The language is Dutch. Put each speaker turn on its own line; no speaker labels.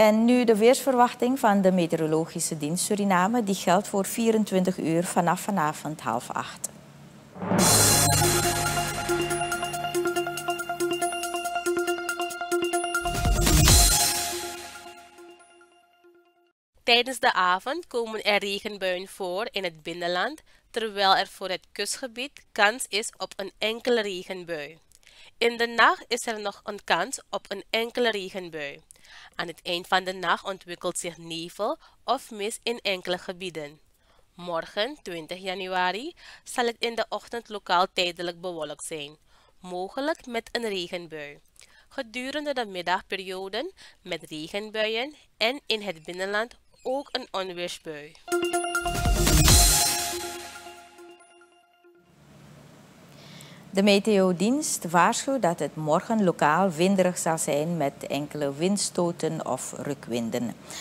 En nu de weersverwachting van de Meteorologische Dienst Suriname. Die geldt voor 24 uur vanaf vanavond 7:30.
Tijdens de avond komen er regenbuien voor in het binnenland, terwijl er voor het kustgebied kans is op een enkele regenbui. In de nacht is er nog een kans op een enkele regenbui. Aan het eind van de nacht ontwikkelt zich nevel of mist in enkele gebieden. Morgen, 20 januari, zal het in de ochtend lokaal tijdelijk bewolkt zijn, mogelijk met een regenbui. Gedurende de middagperioden met regenbuien en in het binnenland ook een onweersbui.
De meteodienst waarschuwt dat het morgen lokaal winderig zal zijn met enkele windstoten of rukwinden.